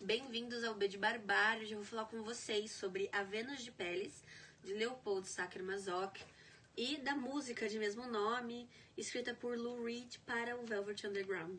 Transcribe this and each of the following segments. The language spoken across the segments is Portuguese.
Bem-vindos ao B de Barbário. Hoje eu vou falar com vocês sobre A Vênus de Peles, de Leopold Sacher-Masoch, e da música de mesmo nome, escrita por Lou Reed para o Velvet Underground.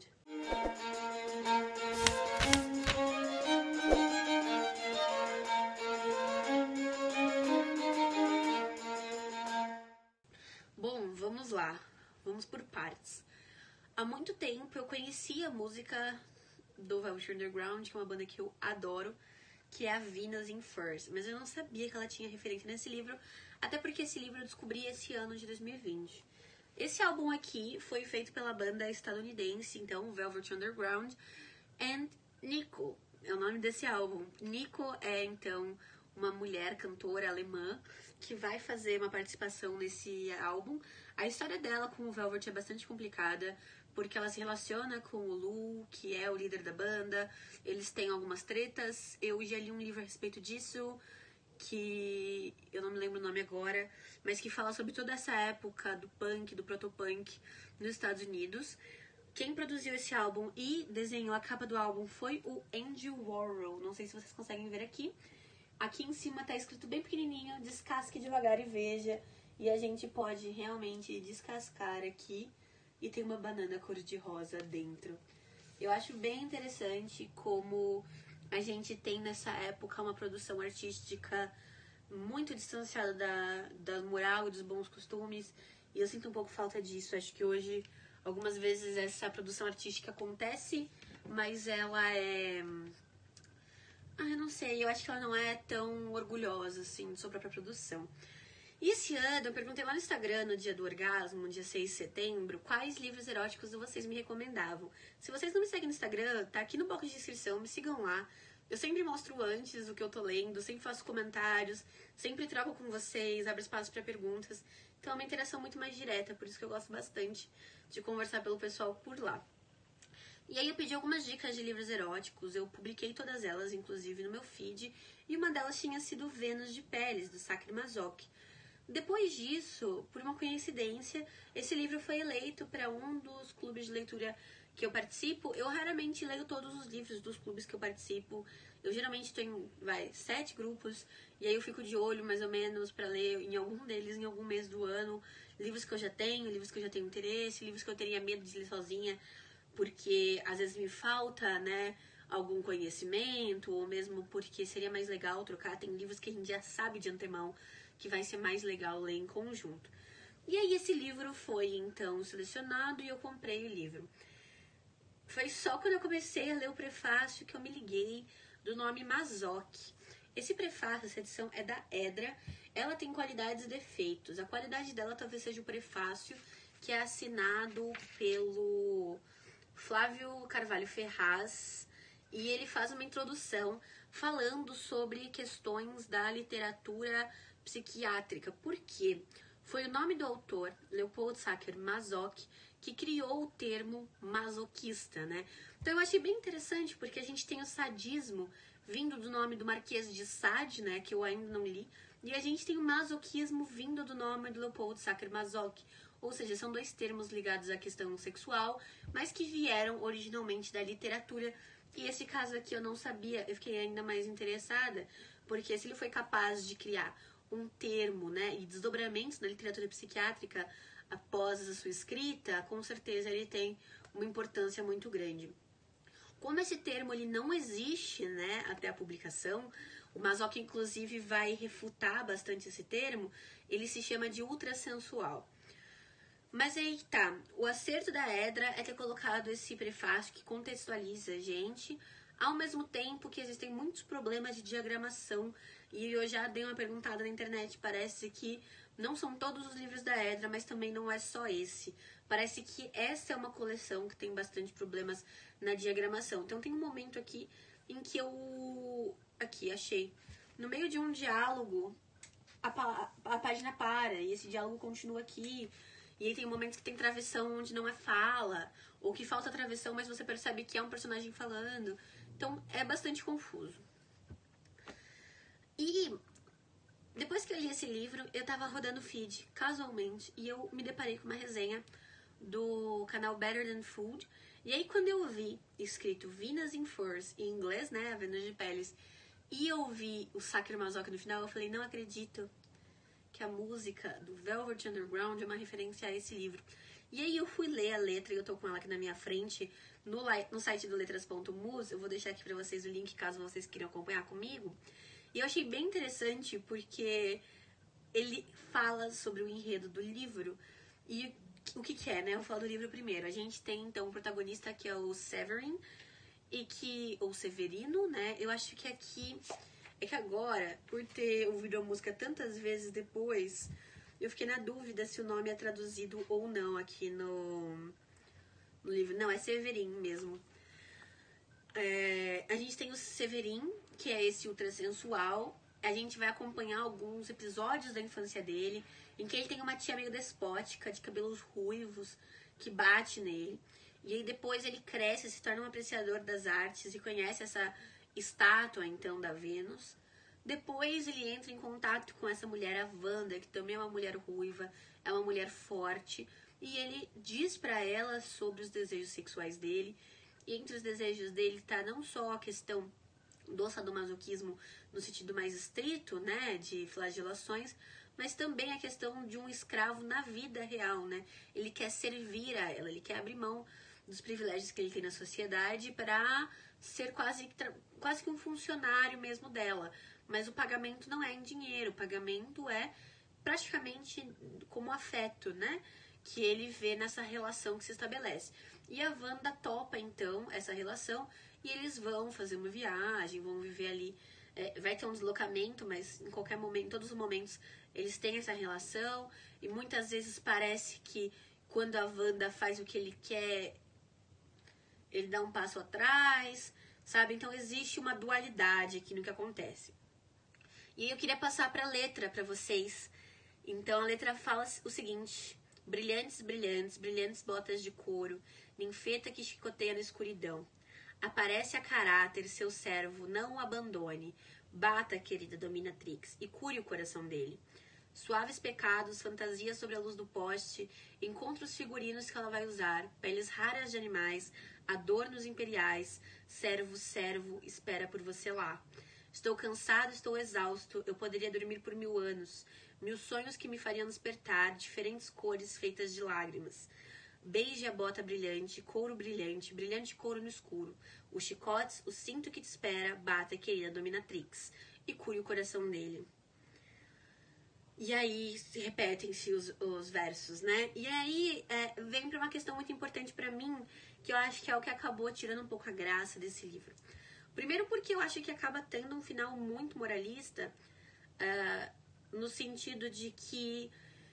Bom, vamos lá. Vamos por partes. Há muito tempo eu conhecia a música do Velvet Underground, que é uma banda que eu adoro, que é a Venus in Furs, mas eu não sabia que ela tinha referência nesse livro, até porque esse livro eu descobri esse ano de 2020. Esse álbum aqui foi feito pela banda estadunidense, então, Velvet Underground, and Nico é o nome desse álbum. Nico é, então, uma mulher cantora alemã que vai fazer uma participação nesse álbum. A história dela com o Velvet é bastante complicada, porque ela se relaciona com o Lou, que é o líder da banda. Eles têm algumas tretas. Eu já li um livro a respeito disso, que eu não me lembro o nome agora, mas que fala sobre toda essa época do punk, do protopunk nos Estados Unidos. Quem produziu esse álbum e desenhou a capa do álbum foi o Andy Warhol. Não sei se vocês conseguem ver aqui. Aqui em cima tá escrito bem pequenininho, descasque devagar e veja. E a gente pode realmente descascar aqui e tem uma banana cor-de-rosa dentro. Eu acho bem interessante como a gente tem nessa época uma produção artística muito distanciada da moral e dos bons costumes. E eu sinto um pouco falta disso. Acho que hoje, algumas vezes, essa produção artística acontece, mas ela é... eu não sei, eu acho que ela não é tão orgulhosa, assim, de sua própria produção. E esse ano, eu perguntei lá no Instagram, no dia do orgasmo, dia 6 de setembro, quais livros eróticos vocês me recomendavam. Se vocês não me seguem no Instagram, tá aqui no box de inscrição, me sigam lá. Eu sempre mostro antes o que eu tô lendo, sempre faço comentários, sempre troco com vocês, abro espaço para perguntas. Então é uma interação muito mais direta, por isso que eu gosto bastante de conversar pelo pessoal por lá. E aí eu pedi algumas dicas de livros eróticos, eu publiquei todas elas, inclusive, no meu feed, e uma delas tinha sido Vênus de Peles, do Sacher-Masoch. Depois disso, por uma coincidência, esse livro foi eleito para um dos clubes de leitura que eu participo. Eu raramente leio todos os livros dos clubes que eu participo. Eu geralmente estou em 7 grupos, e aí eu fico de olho mais ou menos para ler em algum deles em algum mês do ano. Livros que eu já tenho, livros que eu já tenho interesse, livros que eu teria medo de ler sozinha, porque às vezes me falta, né, algum conhecimento, ou mesmo porque seria mais legal trocar. Tem livros que a gente já sabe de antemão que vai ser mais legal ler em conjunto. E aí esse livro foi, então, selecionado e eu comprei o livro. Foi só quando eu comecei a ler o prefácio que eu me liguei do nome Masoch. Esse prefácio, essa edição é da Edra. Ela tem qualidades e defeitos. A qualidade dela talvez seja o prefácio, que é assinado pelo Flávio Carvalho Ferraz, e ele faz uma introdução falando sobre questões da literatura psiquiátrica. Por quê? Foi o nome do autor, Leopold Sacher-Masoch, que criou o termo masoquista, né? Então eu achei bem interessante, porque a gente tem o sadismo vindo do nome do Marquês de Sade, né, que eu ainda não li, e a gente tem o masoquismo vindo do nome do Leopold Sacher-Masoch. Ou seja, são dois termos ligados à questão sexual, mas que vieram originalmente da literatura. E esse caso aqui eu não sabia, eu fiquei ainda mais interessada, porque se ele foi capaz de criar um termo, né, e desdobramentos na literatura psiquiátrica após a sua escrita, com certeza ele tem uma importância muito grande. Como esse termo ele não existe, né, até a publicação, o Masoch inclusive vai refutar bastante esse termo, ele se chama de ultrassensual. Mas aí tá, o acerto da Edra é ter colocado esse prefácio que contextualiza a gente, ao mesmo tempo que existem muitos problemas de diagramação, e eu já dei uma perguntada na internet, parece que não são todos os livros da Edra, mas também não é só esse. Parece que essa é uma coleção que tem bastante problemas na diagramação. Então tem um momento aqui em que eu... Aqui, achei. No meio de um diálogo, a página para, e esse diálogo continua aqui. E aí tem momentos que tem travessão onde não é fala, ou que falta travessão, mas você percebe que é um personagem falando. Então é bastante confuso. E depois que eu li esse livro, eu tava rodando o feed casualmente e eu me deparei com uma resenha do canal Better Than Food. E aí quando eu vi escrito Venus in Furs, em inglês, né, a Vênus de Peles, e eu vi o Sakermasoque no final, eu falei, não acredito que a música do Velvet Underground é uma referência a esse livro. E aí eu fui ler a letra, e eu tô com ela aqui na minha frente, no site do letras.mus, eu vou deixar aqui pra vocês o link, caso vocês queiram acompanhar comigo. E eu achei bem interessante, porque ele fala sobre o enredo do livro, e o que é, né? Eu vou falar do livro primeiro. A gente tem, então, o protagonista, que é o Severin, ou Severino, né? Eu acho que aqui... É que agora, por ter ouvido a música tantas vezes depois, eu fiquei na dúvida se o nome é traduzido ou não aqui no livro. Não, é Severin mesmo. A gente tem o Severin, que é esse ultrassensual. A gente vai acompanhar alguns episódios da infância dele, em que ele tem uma tia meio despótica, de cabelos ruivos, que bate nele. E aí depois ele cresce, se torna um apreciador das artes e conhece essa estátua, então, da Vênus. Depois ele entra em contato com essa mulher, a Wanda, que também é uma mulher ruiva, é uma mulher forte, e ele diz pra ela sobre os desejos sexuais dele. E entre os desejos dele tá não só a questão do sadomasoquismo no sentido mais estrito, né, de flagelações, mas também a questão de um escravo na vida real, né? Ele quer servir a ela, ele quer abrir mão dos privilégios que ele tem na sociedade para ser quase que um funcionário mesmo dela. Mas o pagamento não é em dinheiro, o pagamento é praticamente como afeto, né? Que ele vê nessa relação que se estabelece. E a Wanda topa, então, essa relação, e eles vão fazer uma viagem, vão viver ali. Vai ter um deslocamento, mas em qualquer momento, em todos os momentos, eles têm essa relação, e muitas vezes parece que quando a Wanda faz o que ele quer, ele dá um passo atrás, sabe? Então existe uma dualidade aqui no que acontece. E aí eu queria passar para a letra para vocês. Então a letra fala o seguinte: brilhantes, brilhantes, brilhantes botas de couro, ninfeta que chicoteia na escuridão. Aparece a caráter, seu servo, não o abandone. Bata, querida dominatrix, e cure o coração dele. Suaves pecados, fantasias sobre a luz do poste, encontra os figurinos que ela vai usar, peles raras de animais, adornos imperiais, servo, servo, espera por você lá. Estou cansado, estou exausto, eu poderia dormir por 1000 anos, 1000 sonhos que me fariam despertar, diferentes cores feitas de lágrimas. Beije a bota brilhante, brilhante couro no escuro. Os chicotes, o cinto que te espera, bata, querida dominatrix, e cure o coração dele. E aí repetem-se os versos, né? E aí vem pra uma questão muito importante pra mim, que eu acho que é o que acabou tirando um pouco a graça desse livro. Primeiro porque eu acho que acaba tendo um final muito moralista, no sentido de que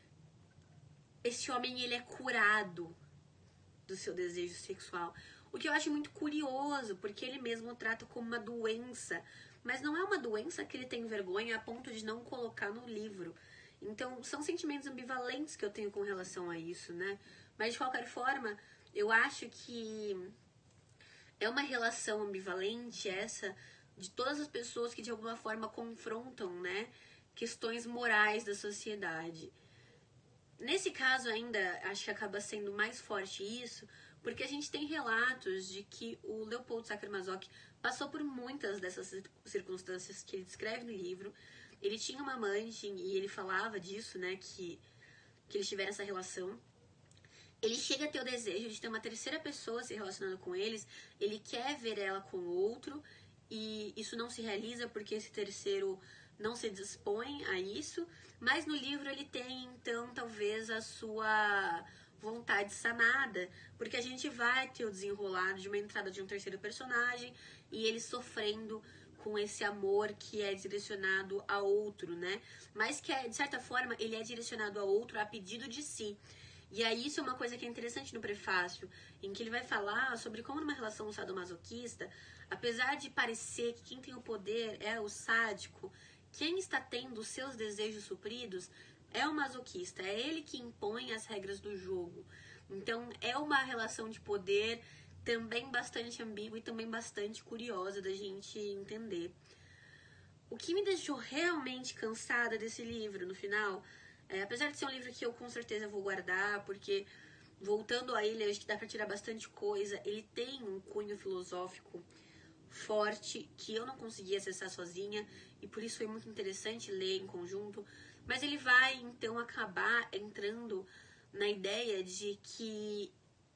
esse homem, ele é curado do seu desejo sexual. O que eu acho muito curioso, porque ele mesmo trata como uma doença, mas não é uma doença que ele tem vergonha a ponto de não colocar no livro. Então, são sentimentos ambivalentes que eu tenho com relação a isso, né? Mas, de qualquer forma, eu acho que é uma relação ambivalente essa de todas as pessoas que, de alguma forma, confrontam, né, questões morais da sociedade. Nesse caso, ainda, acho que acaba sendo mais forte isso, porque a gente tem relatos de que o Leopold Sacher-Masoch passou por muitas dessas circunstâncias que ele descreve no livro. Ele tinha uma amante e ele falava disso, né, que eles tiveram essa relação. Ele chega a ter o desejo de ter uma terceira pessoa se relacionando com eles. Ele quer ver ela com outro e isso não se realiza porque esse terceiro não se dispõe a isso. Mas no livro ele tem, então, talvez a sua vontade sanada, porque a gente vai ter o desenrolar de uma entrada de um terceiro personagem e ele sofrendo com esse amor que é direcionado a outro, né? Mas que, de certa forma, ele é direcionado a outro a pedido de si. E aí isso é uma coisa que é interessante no prefácio, em que ele vai falar sobre como numa relação sadomasoquista, apesar de parecer que quem tem o poder é o sádico, quem está tendo os seus desejos supridos é o masoquista, é ele que impõe as regras do jogo. Então é uma relação de poder também bastante ambígua e também bastante curiosa da gente entender. O que me deixou realmente cansada desse livro no final, apesar de ser um livro que eu com certeza vou guardar, porque voltando a ele, acho que dá pra tirar bastante coisa. Ele tem um cunho filosófico forte que eu não consegui acessar sozinha e por isso foi muito interessante ler em conjunto. Mas ele vai então acabar entrando na ideia de que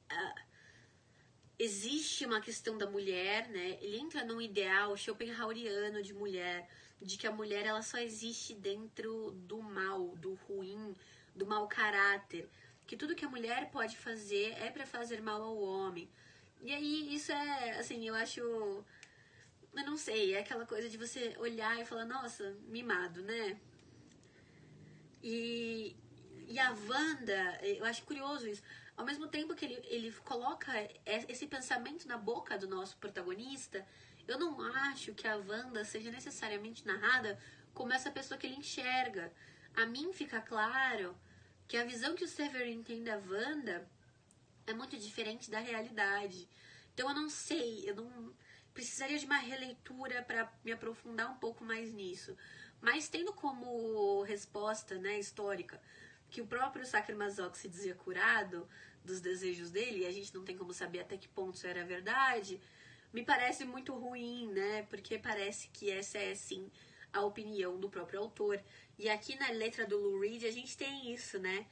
existe uma questão da mulher, né? Ele entra num ideal schopenhaueriano de mulher, de que a mulher ela só existe dentro do mal, do ruim, do mau caráter, que tudo que a mulher pode fazer é para fazer mal ao homem. E aí isso é, assim, eu acho, eu não sei, é aquela coisa de você olhar e falar, nossa, mimado, né? E a Wanda, eu acho curioso isso. Ao mesmo tempo que ele coloca esse pensamento na boca do nosso protagonista, eu não acho que a Wanda seja necessariamente narrada como essa pessoa que ele enxerga. A mim fica claro que a visão que o Severin tem da Wanda é muito diferente da realidade. Então eu não sei, eu não precisaria de uma releitura para me aprofundar um pouco mais nisso. Mas tendo como resposta, né, histórica, que o próprio Sacher-Masoch se dizia curado dos desejos dele, e a gente não tem como saber até que ponto isso era verdade, me parece muito ruim, né? Porque parece que essa é, sim, a opinião do próprio autor. E aqui na letra do Lou Reed a gente tem isso, né?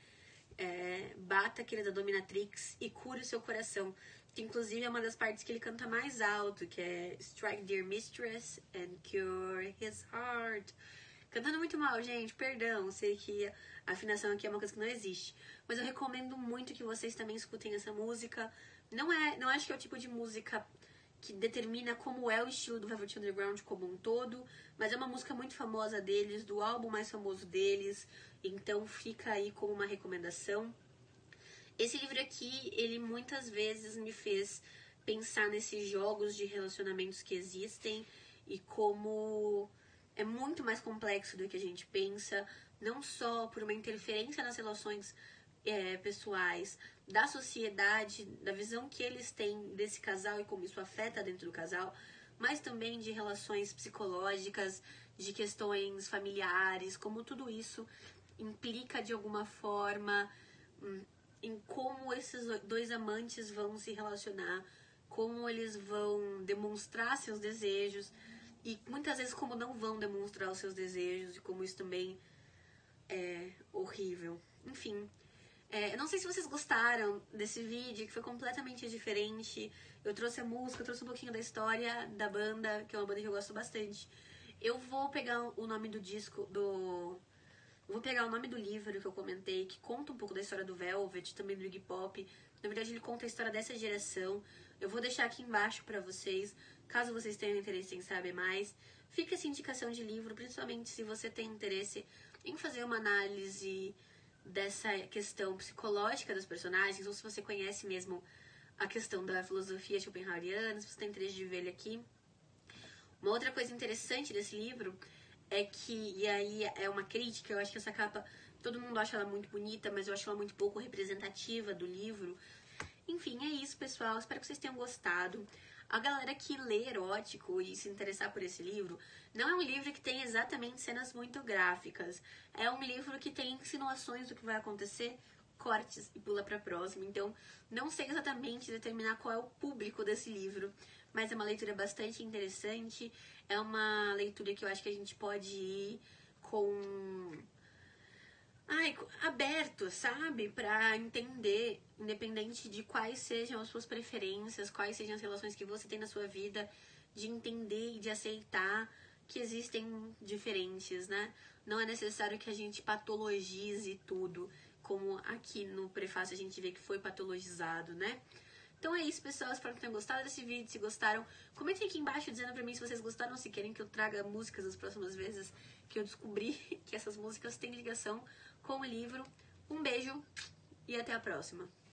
Bata, querida dominatrix, e cure o seu coração. Que inclusive é uma das partes que ele canta mais alto, que é Strike dear mistress and cure his heart. Cantando muito mal, gente, perdão, sei que a afinação aqui é uma coisa que não existe. Mas eu recomendo muito que vocês também escutem essa música. Não acho que é o tipo de música que determina como é o estilo do Velvet Underground como um todo, mas é uma música muito famosa deles, do álbum mais famoso deles, então fica aí como uma recomendação. Esse livro aqui, ele muitas vezes me fez pensar nesses jogos de relacionamentos que existem e como é muito mais complexo do que a gente pensa, não só por uma interferência nas relações pessoais, da sociedade, da visão que eles têm desse casal e como isso afeta dentro do casal, mas também de relações psicológicas, de questões familiares, como tudo isso implica de alguma forma em como esses dois amantes vão se relacionar, como eles vão demonstrar seus desejos e muitas vezes como não vão demonstrar os seus desejos e como isso também é horrível. Enfim, eu não sei se vocês gostaram desse vídeo, que foi completamente diferente. Eu trouxe a música, eu trouxe um pouquinho da história da banda, que é uma banda que eu gosto bastante. Eu vou pegar o nome do disco, eu vou pegar o nome do livro que eu comentei, que conta um pouco da história do Velvet, também do Iggy Pop. Na verdade, ele conta a história dessa geração. Eu vou deixar aqui embaixo pra vocês, caso vocês tenham interesse em saber mais. Fica essa indicação de livro, principalmente se você tem interesse em fazer uma análise dessa questão psicológica dos personagens, ou se você conhece mesmo a questão da filosofia schopenhaueriana, se você tem interesse de ver ele aqui. Uma outra coisa interessante desse livro é que, e aí é uma crítica, eu acho que essa capa, todo mundo acha ela muito bonita, mas eu acho ela muito pouco representativa do livro. Enfim, é isso, pessoal. Espero que vocês tenham gostado. A galera que lê erótico e se interessar por esse livro, não é um livro que tem exatamente cenas muito gráficas. É um livro que tem insinuações do que vai acontecer, cortes e pula pra próxima. Então, não sei exatamente determinar qual é o público desse livro, mas é uma leitura bastante interessante. É uma leitura que eu acho que a gente pode ir com aberto, sabe? Pra entender, independente de quais sejam as suas preferências, quais sejam as relações que você tem na sua vida, de entender e de aceitar que existem diferentes, né? Não é necessário que a gente patologize tudo, como aqui no prefácio a gente vê que foi patologizado, né? Então é isso, pessoal. Espero que tenham gostado desse vídeo. Se gostaram, comentem aqui embaixo dizendo pra mim se vocês gostaram, se querem que eu traga músicas das próximas vezes que eu descobri que essas músicas têm ligação com o livro. Um beijo e até a próxima.